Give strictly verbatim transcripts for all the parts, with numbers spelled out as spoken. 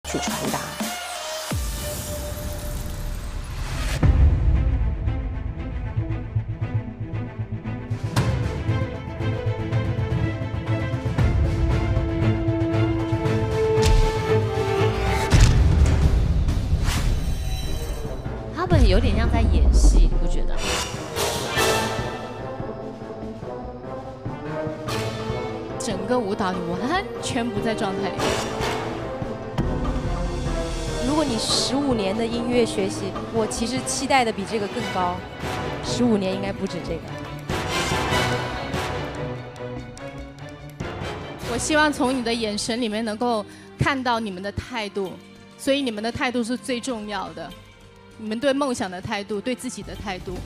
去传达。 他们有点像在演戏，你不觉得？ 整个舞蹈你完全不在状态里面。 如果你十五年的音乐学习，我其实期待的比这个更高。十五年应该不止这个。 我希望从你的眼神里面能够看到你们的态度，所以你们的态度是最重要的。你们对梦想的态度，对自己的态度。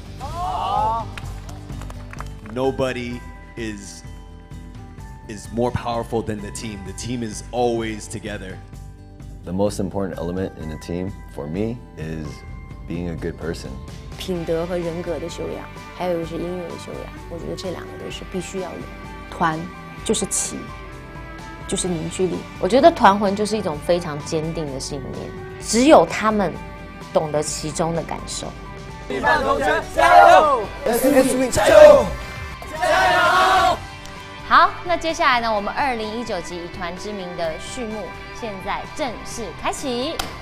Nobody is is more powerful than the team. The team is always together. The most important element in a team for me is being a good person. 品德和人格的修养，还有就是音乐的修养，我觉得这两个都是必须要有。团就是齐，就是凝聚力。 我觉得团魂就是一种非常坚定的信念，只有他们懂得其中的感受。 一班同学加油 ！S M 加油！加油！ 好，那接下来呢，我们二零一九集以团之名的序幕，现在正式开启。